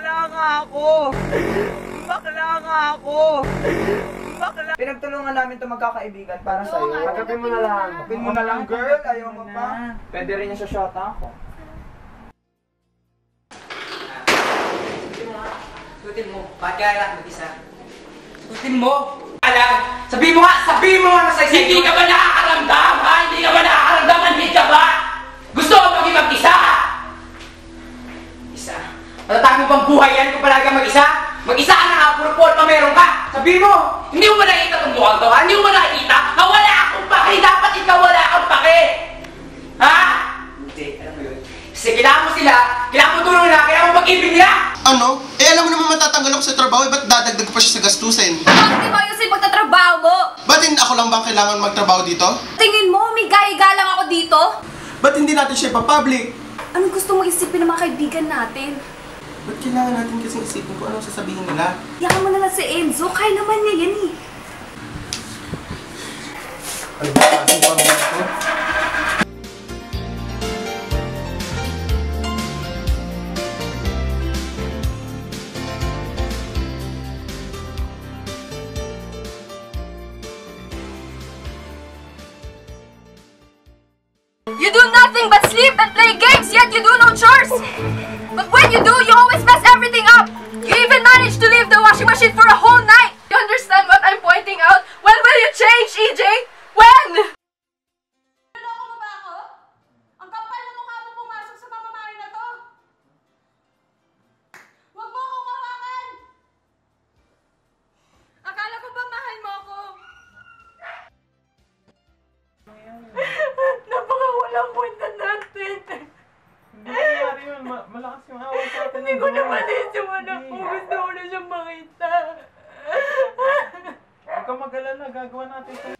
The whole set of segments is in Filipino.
Bakla nga ako! Bakla nga ako! Bakla! Pinagtulungan namin ito magkakaibigan para sa'yo. Pagkapin mo na lang. Pagkapin mo na lang, girl. Ayaw mo pa. Pwede rin yung shota ako. Sutin mo. Bakit kaya lang mag-isa? Sutin mo. Alam! Sabihin mo nga sa isa. Hindi ka ba nakakaramdam? Ha? Hindi ka ba nakakaramdam? Hindi ka ba? Gusto mo maging mag-isa? Isa. Matatag mo bang buhay yan kung palagi mag-isa? Mag-isa ka na nga, puro pa meron ka. Sabihin mo, hindi mo ba nakikita itong buhang to, ha? Hindi mo ba nakikita? Ha, wala akong pake. Dapat ikaw wala akong pake. Ha? Hindi, alam mo yun. Kasi kailangan mo sila, kailangan mo tulong nila, kailangan mo mag-ibig nila. Ano? Eh alam mo naman matatanggal ako sa trabaho, ba't dadagdag pa siya sa gastusin? Bakit di ba yun sa pagtatrabaho mo? Ba't hindi ako lang ba kailangan magtrabaho dito? Tingin mo, may gaya lang ako dito? Ba't hindi natin siya ipapublic? Anong gusto mong isipin ng mga kaibigan natin? Ba't kailangan natin kasing isipin kung anong sasabihin nila? Yakan mo na lang si Enzo, kaya naman niya yan eh. Ano ba kasing kami ito? You do nothing but sleep and play games, yet you do no chores! But when you do, you always mess everything up! You even manage to leave the washing machine for a whole night! You understand what I'm pointing out? When will you change, EJ? When? Naloko mo ba ako? Ang kapal na mukha mo pumasok sa pamamahay na to! Huwag mo akong hawakan! Akala ko ba mahal mo ako? Napakawalang kwenta natin. Hindi nangyari yun. Malakas yung awa sa atin. Hindi ko naman yung anak ko. Gusto ko na siyang makita. Huwag kang mag-alala. Gagawa natin ito.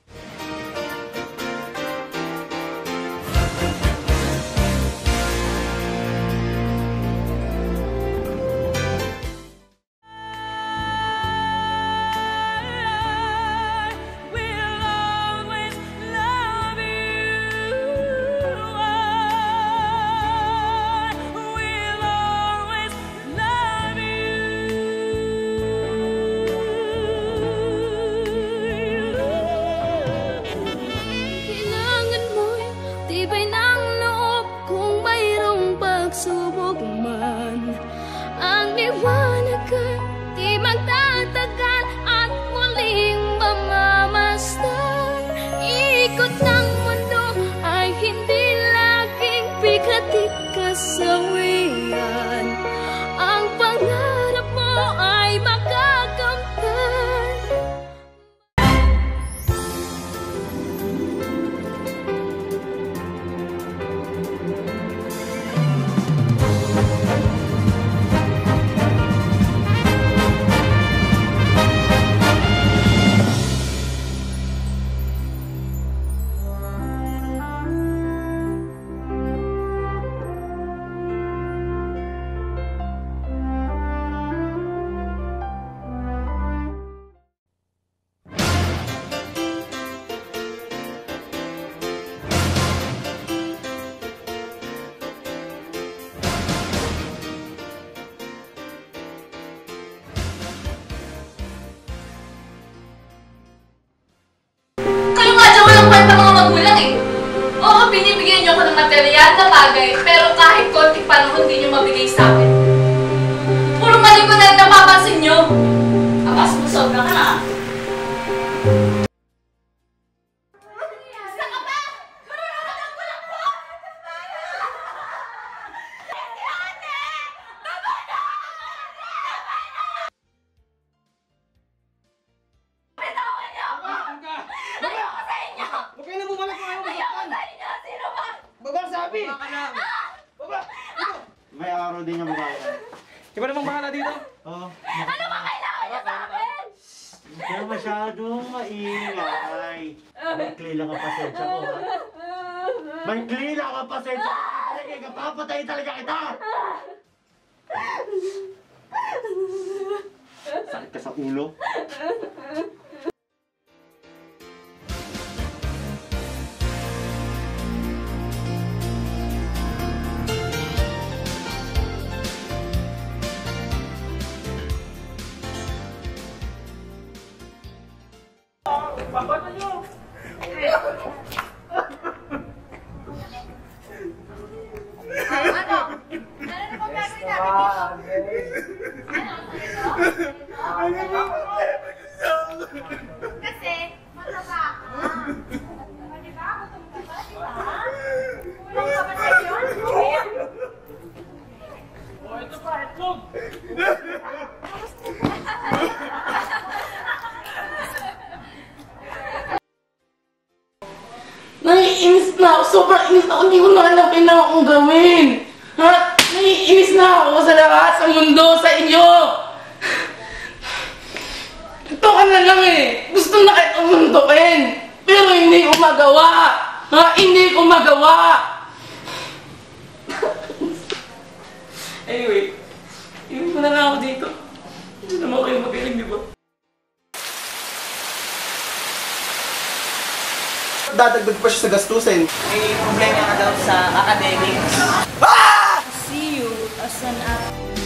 Binibigyan niyo ako ng material na bagay, pero kahit konting panahon hindi niyo mabigay sa akin. Puro mali ko na napapansin niyo. Apas mo, sobra ka na. Isa ka ba? Marunong ka lang po! Ate! Tama na! Bitawan niyo ako! Ayoko sa inyo! Huwag kayo na bumalik kung ayaw Ayoko sa inyo! Sino ba? Baba sabi! Baba ka lang. Baba! May araw din yung baba. Iba namang bahala dito. Oo. Ano ba kailangan niyo sa akin? Kaya masyadong maingay. Maikli lang ang pasensya ko, ha? Maikli lang ang pasensya ko! Sige, kapapatay talaga kita! Sakit ka sa ulo? Bakit ako hindi ko na alam kailangan kong gawin? Ha? Naiinis na ako sa lahat, sa mundo, sa inyo! Ito ka na lang eh! Gusto na kahit umuntukin! Pero hindi ko magawa! Ha? Hindi ko magawa! Anyway, iwan mo na lang ako dito. Hindi naman kayo magaling, di ba? Dadagdag pa siya sa gastusin. May problema ka daw sa academics. See you as an